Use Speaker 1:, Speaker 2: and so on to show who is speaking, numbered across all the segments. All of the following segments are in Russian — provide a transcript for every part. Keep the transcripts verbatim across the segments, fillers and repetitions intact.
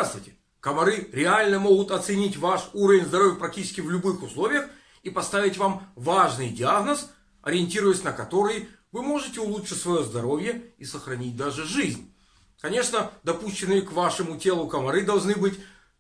Speaker 1: Здравствуйте! Комары реально могут оценить ваш уровень здоровья практически в любых условиях и поставить вам важный диагноз, ориентируясь на который вы можете улучшить свое здоровье и сохранить даже жизнь. Конечно, допущенные к вашему телу комары должны быть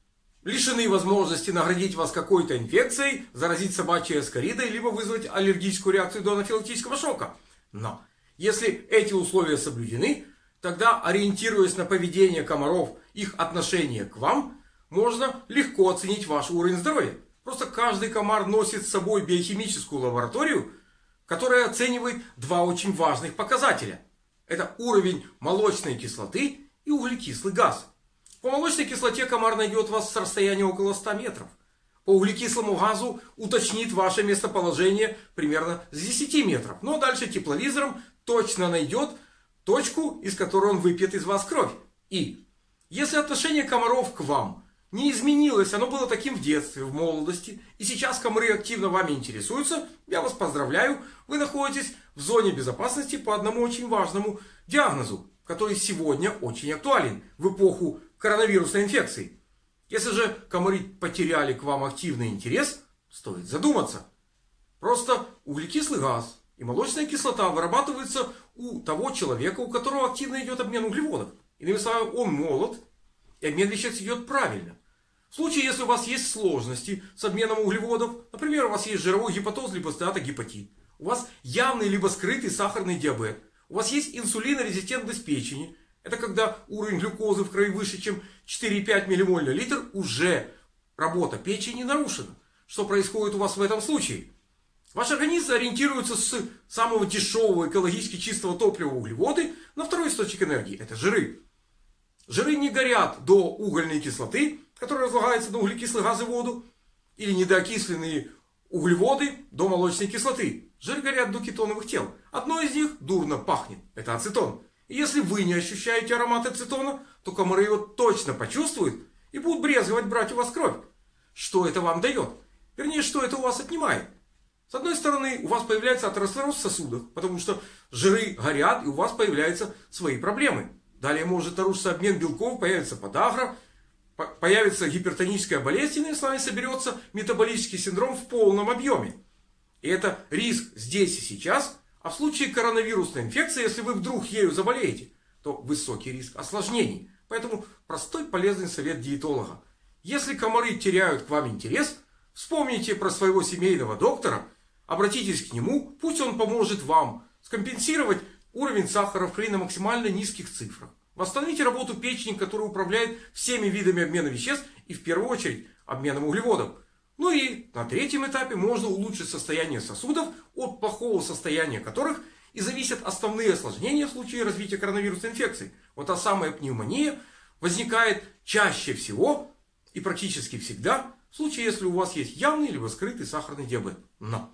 Speaker 1: лишены возможности наградить вас какой-то инфекцией, заразить собачьей аскаридой, либо вызвать аллергическую реакцию до анафилактического шока. Но если эти условия соблюдены, тогда, ориентируясь на поведение комаров, их отношение к вам, можно легко оценить ваш уровень здоровья. Просто каждый комар носит с собой биохимическую лабораторию, которая оценивает два очень важных показателя. Это уровень молочной кислоты и углекислый газ. По молочной кислоте комар найдет вас с расстояния около ста метров. По углекислому газу уточнит ваше местоположение примерно с десяти метров. Но дальше тепловизором точно найдет точку, из которой он выпьет из вас кровь. И если отношение комаров к вам не изменилось, оно было таким в детстве, в молодости, и сейчас комары активно вами интересуются, я вас поздравляю, вы находитесь в зоне безопасности по одному очень важному диагнозу, который сегодня очень актуален в эпоху коронавирусной инфекции. Если же комары потеряли к вам активный интерес, стоит задуматься. Просто углекислый газ и молочная кислота вырабатываются у того человека, у которого активно идет обмен углеводов. Иными словами, он молод, и обмен веществ идет правильно. В случае, если у вас есть сложности с обменом углеводов, например, у вас есть жировой гепатоз, либо стеатогепатит, у вас явный либо скрытый сахарный диабет, у вас есть инсулинорезистентность печени, это когда уровень глюкозы в крови выше, чем четыре и пять миллимоль на литр, уже работа печени нарушена. Что происходит у вас в этом случае? Ваш организм ориентируется с самого дешевого экологически чистого топлива углеводы на второй источник энергии. Это жиры. Жиры не горят до угольной кислоты, которая разлагается на углекислый газ и воду. Или недоокисленные углеводы до молочной кислоты. Жиры горят до кетоновых тел. Одно из них дурно пахнет. Это ацетон. И если вы не ощущаете аромат ацетона, то комары его точно почувствуют и будут брезговать брать у вас кровь. Что это вам дает? Вернее, что это у вас отнимает? С одной стороны, у вас появляется атеросклероз в сосудах, потому что жиры горят, и у вас появляются свои проблемы. Далее может нарушиться обмен белков, появится подагра, появится гипертоническая болезнь, и с вами соберется метаболический синдром в полном объеме. И это риск здесь и сейчас. А в случае коронавирусной инфекции, если вы вдруг ею заболеете, то высокий риск осложнений. Поэтому простой полезный совет диетолога. Если комары теряют к вам интерес, вспомните про своего семейного доктора, обратитесь к нему, пусть он поможет вам скомпенсировать уровень сахара в крови на максимально низких цифрах. Восстановите работу печени, которая управляет всеми видами обмена веществ и в первую очередь обменом углеводов. Ну и на третьем этапе можно улучшить состояние сосудов, от плохого состояния которых и зависят основные осложнения в случае развития коронавирусной инфекции. Вот та самая пневмония возникает чаще всего и практически всегда в случае, если у вас есть явный либо скрытый сахарный диабет. Но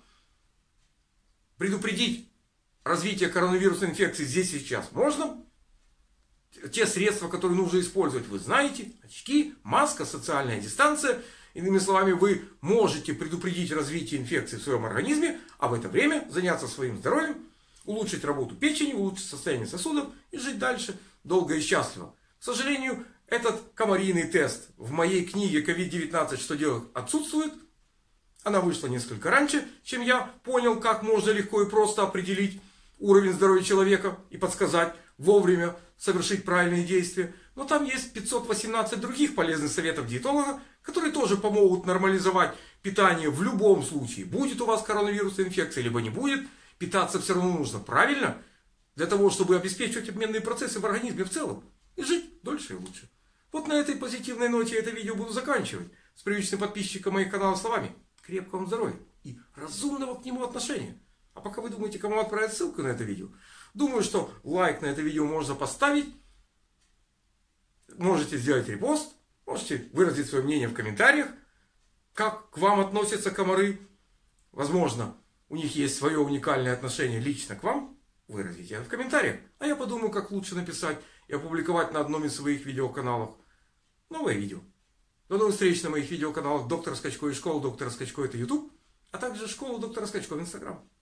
Speaker 1: предупредить развитие коронавирусной инфекции здесь и сейчас можно. Те средства, которые нужно использовать, вы знаете. Очки, маска, социальная дистанция. Иными словами, вы можете предупредить развитие инфекции в своем организме, а в это время заняться своим здоровьем, улучшить работу печени, улучшить состояние сосудов и жить дальше долго и счастливо. К сожалению, этот комарийный тест в моей книге ковид девятнадцать «Что делать?» отсутствует. Она вышла несколько раньше, чем я понял, как можно легко и просто определить уровень здоровья человека и подсказать вовремя совершить правильные действия. Но там есть пятьсот восемнадцать других полезных советов диетолога, которые тоже помогут нормализовать питание в любом случае. Будет у вас коронавирусная инфекция, либо не будет. Питаться все равно нужно правильно, для того, чтобы обеспечивать обменные процессы в организме в целом. И жить дольше и лучше. Вот на этой позитивной ноте я это видео буду заканчивать. С привычным подписчиком моих каналов словами: крепкого вам здоровья и разумного к нему отношения. А пока вы думаете, кому отправить ссылку на это видео, думаю, что лайк на это видео можно поставить. Можете сделать репост. Можете выразить свое мнение в комментариях. Как к вам относятся комары. Возможно, у них есть свое уникальное отношение лично к вам. Выразите это в комментариях. А я подумаю, как лучше написать и опубликовать на одном из своих видеоканалов новое видео. До новых встреч на моих видеоканалах Доктор Скачко и Школа Доктора Скачко — это YouTube. А также Школа Доктора Скачко в Instagram.